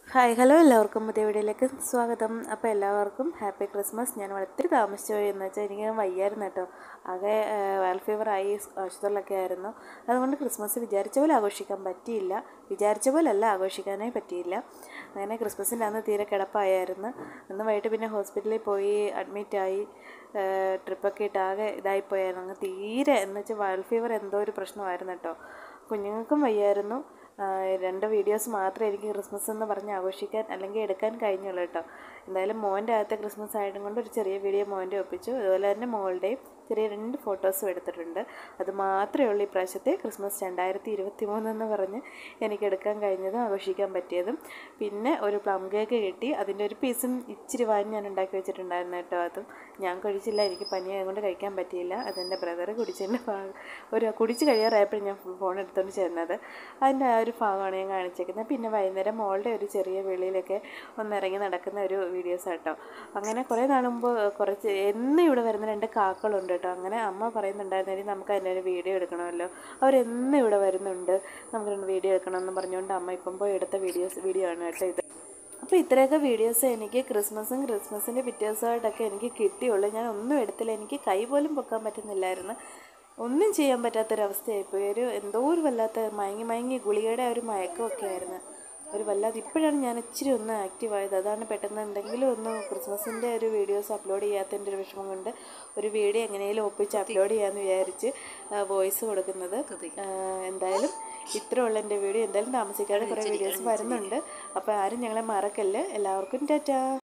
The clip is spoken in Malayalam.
ഹായ് ഹലോ എല്ലാവർക്കും പുതിയ വീഡിയോയിലേക്ക് സ്വാഗതം. അപ്പോൾ എല്ലാവർക്കും ഹാപ്പി ക്രിസ്മസ്. ഞാൻ ഒത്തിരി താമസിച്ചു പോയി എന്ന് വെച്ചാൽ എനിക്ക് വയ്യായിരുന്നു കേട്ടോ. ആകെ വൈറൽ ഫീവറായി ആശുപത്രിയിലൊക്കെ ആയിരുന്നു. അതുകൊണ്ട് ക്രിസ്മസ് വിചാരിച്ച പോലെ ആഘോഷിക്കാൻ പറ്റിയില്ല. വിചാരിച്ച പോലല്ല, ആഘോഷിക്കാനേ പറ്റിയില്ല. അങ്ങനെ ക്രിസ്മസിൻ്റെ അന്ന് തീരെ കിടപ്പായിരുന്നു. അന്ന് വൈകിട്ട് പിന്നെ ഹോസ്പിറ്റലിൽ പോയി അഡ്മിറ്റായി. ട്രിപ്പൊക്കെ ഇട്ട് ആകെ ഇതായിപ്പോയായിരുന്നു. അങ്ങ് തീരെ എന്ന് വെച്ചാൽ വൈറൽ ഫീവർ എന്തോ ഒരു പ്രശ്നമായിരുന്നു കേട്ടോ. കുഞ്ഞുങ്ങൾക്കും വയ്യായിരുന്നു. 2 വീഡിയോസ് മാത്രമേ എനിക്ക് ക്രിസ്മസ് എന്ന് പറഞ്ഞ് ആഘോഷിക്കാൻ അല്ലെങ്കിൽ എടുക്കാൻ കഴിഞ്ഞുള്ളൂ കേട്ടോ. എന്തായാലും മോൻ്റെ ആദ്യത്തെ ക്രിസ്മസ് ആയതും കൊണ്ട് ഒരു ചെറിയ വീഡിയോ മോൻ്റെ ഒപ്പിച്ചു. അതുപോലെ തന്നെ മോളുടെയും ചെറിയ 2 ഫോട്ടോസും എടുത്തിട്ടുണ്ട്. അത് മാത്രമേ ഉള്ളൂ ഈ പ്രാവശ്യത്തെ ക്രിസ്മസ് 2023 എന്ന് പറഞ്ഞ് എനിക്ക് എടുക്കാൻ കഴിഞ്ഞതും ആഘോഷിക്കാൻ പറ്റിയതും. പിന്നെ ഒരു പ്ലം കേക്ക് കിട്ടി. അതിൻ്റെ ഒരു പീസും ഇച്ചിരി വാങ്ങി ഞാൻ ഉണ്ടാക്കി വെച്ചിട്ടുണ്ടായിരുന്നു കേട്ടോ. അതും ഞാൻ കഴിച്ചില്ല, എനിക്ക് പനിയായതുകൊണ്ട് കഴിക്കാൻ പറ്റിയില്ല. അതെൻ്റെ ബ്രദർ കുടിച്ച് കഴിയാറായപ്പോഴും ഞാൻ ഫോൺ എടുത്തുകൊണ്ട് ചെന്നത്. അതിൻ്റെ ആ ഒരു ഭാഗമാണ് ഞാൻ കാണിച്ചേക്കുന്നത്. പിന്നെ വൈകുന്നേരം മോളുടെ ഒരു ചെറിയ വെളിയിലൊക്കെ ഒന്നിറങ്ങി നടക്കുന്ന ഒരു വീഡിയോസ് കേട്ടോ. അങ്ങനെ കുറേ നാളുമ്പോൾ കുറച്ച് എന്നും ഇവിടെ വരുന്ന 2 കാക്കളുണ്ട് കേട്ടോ. അങ്ങനെ അമ്മ പറയുന്നുണ്ടായിരുന്നു, നമുക്ക് അതിൻ്റെ ഒരു വീഡിയോ എടുക്കണമല്ലോ, അവരെന്നും ഇവിടെ വരുന്നുണ്ട്, നമുക്ക് വീഡിയോ എടുക്കണമെന്ന് പറഞ്ഞുകൊണ്ട് അമ്മ ഇപ്പം പോയി എടുത്ത വീഡിയോ ആണ് കേട്ടോ ഇത്. അപ്പോൾ ഇത്രയൊക്കെ വീഡിയോസ് എനിക്ക് ക്രിസ്മസിൻ്റെ പിറ്റേ ദിവസമായിട്ടൊക്കെ എനിക്ക് കിട്ടിയുള്ളൂ. ഞാൻ ഒന്നും എടുത്തില്ല. എനിക്ക് കൈ പോലും പൊക്കാൻ പറ്റുന്നില്ലായിരുന്നു. ഒന്നും ചെയ്യാൻ പറ്റാത്തൊരവസ്ഥയായിപ്പോയി. എന്തോ ഒരു വല്ലാത്ത മയങ്ങി ഗുളികയുടെ ഒരു മയക്കമൊക്കെ ആയിരുന്നു. ഒരു വല്ലാതെ ഇപ്പോഴാണ് ഞാൻ ഇച്ചിരി ഒന്ന് ആക്റ്റീവായത്. അതാണ് പെട്ടെന്ന് എന്തെങ്കിലും ഒന്ന് ക്രിസ്മസിൻ്റെ ഒരു വീഡിയോസ് അപ്ലോഡ് ചെയ്യാത്തതിൻ്റെ ഒരു വിഷമം കൊണ്ട് ഒരു വീഡിയോ എങ്ങനെയും ഒപ്പിച്ച് അപ്ലോഡ് ചെയ്യാമെന്ന് വിചാരിച്ച് വോയിസ് കൊടുക്കുന്നത്. എന്തായാലും ഇത്ര ഉള്ള എൻ്റെ വീഡിയോ. എന്തായാലും താമസിക്കാതെ കുറേ വീഡിയോസ് വരുന്നുണ്ട്. അപ്പോൾ ആരും ഞങ്ങളെ മറക്കല്ലേ. എല്ലാവർക്കും ടാറ്റാ.